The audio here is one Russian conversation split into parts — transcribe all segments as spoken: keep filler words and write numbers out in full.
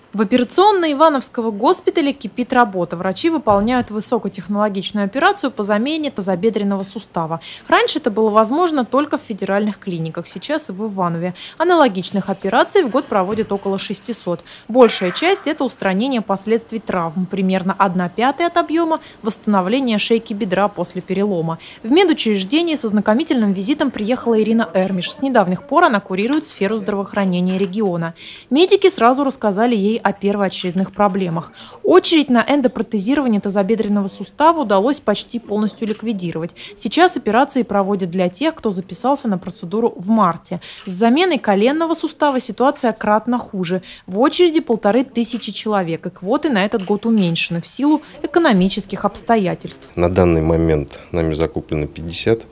В операционной Ивановского госпиталя кипит работа. Врачи выполняют высокотехнологичную операцию по замене тазобедренного сустава. Раньше это было возможно только в федеральных клиниках, сейчас и в Иванове. Аналогичных операций в год проводят около шестисот. Большая часть – это устранение последствий травм. Примерно одна пятая от объема – восстановление шейки бедра после перелома. В медучреждении со знакомительным визитом приехала Ирина Эрмиш. С недавних пор она курирует сферу здравоохранения региона. Медики сразу рассказали ей о первоочередных проблемах. Очередь на эндопротезирование тазобедренного сустава удалось почти полностью ликвидировать. Сейчас операции проводят для тех, кто записался на процедуру в марте. С заменой коленного сустава ситуация кратно хуже. В очереди полторы тысячи человек, и квоты на этот год уменьшены в силу экономических обстоятельств. На данный момент нами закуплено пятьдесят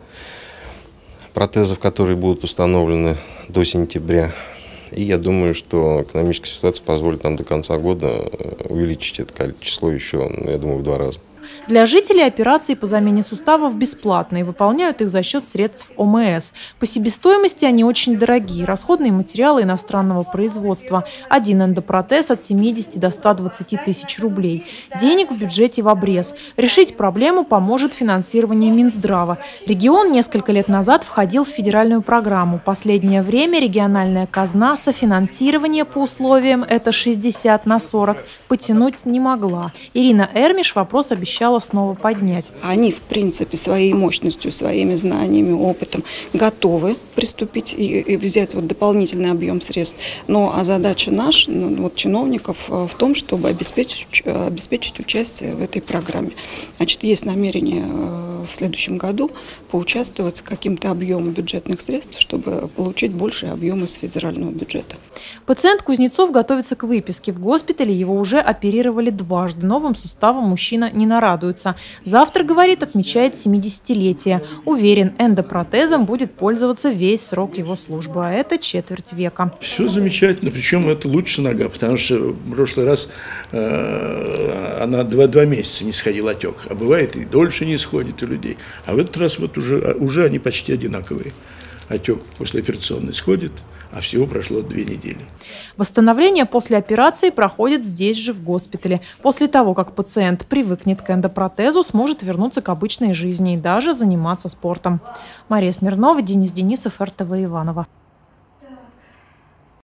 протезов, которые будут установлены до сентября. И я думаю, что экономическая ситуация позволит нам до конца года увеличить это число еще, я думаю, в два раза. Для жителей операции по замене суставов бесплатные, выполняют их за счет средств О М С. По себестоимости они очень дорогие, расходные материалы иностранного производства. Один эндопротез от семидесяти до ста двадцати тысяч рублей. Денег в бюджете в обрез. Решить проблему поможет финансирование Минздрава. Регион несколько лет назад входил в федеральную программу. Последнее время региональная казна софинансирование по условиям это шестьдесят на сорок потянуть не могла. Ирина Эрмиш вопрос обещала снова поднять. Они, в принципе, своей мощностью, своими знаниями, опытом готовы приступить и, и взять вот дополнительный объем средств. Но а задача наша, вот, чиновников, в том, чтобы обеспечить, обеспечить участие в этой программе. Значит, есть намерение в следующем году поучаствовать с каким-то объемом бюджетных средств, чтобы получить больший объем из федерального бюджета. Пациент Кузнецов готовится к выписке. В госпитале его уже оперировали дважды. Новым суставом мужчина не нарадуется. Завтра, говорит, отмечает семидесятилетие. Уверен, эндопротезом будет пользоваться весь срок его службы, а это четверть века. Все замечательно, причем это лучше нога, потому что в прошлый раз э, она два, два месяца не сходил отек, а бывает и дольше не сходит у людей. А в этот раз вот уже, уже они почти одинаковые. Отек послеоперационный сходит, а всего прошло две недели. Восстановление после операции проходит здесь же, в госпитале. После того, как пациент привыкнет к эндопротезу, сможет вернуться к обычной жизни и даже заниматься спортом. Мария Смирнова, Денис Денисов, Эр Тэ Вэ Иваново.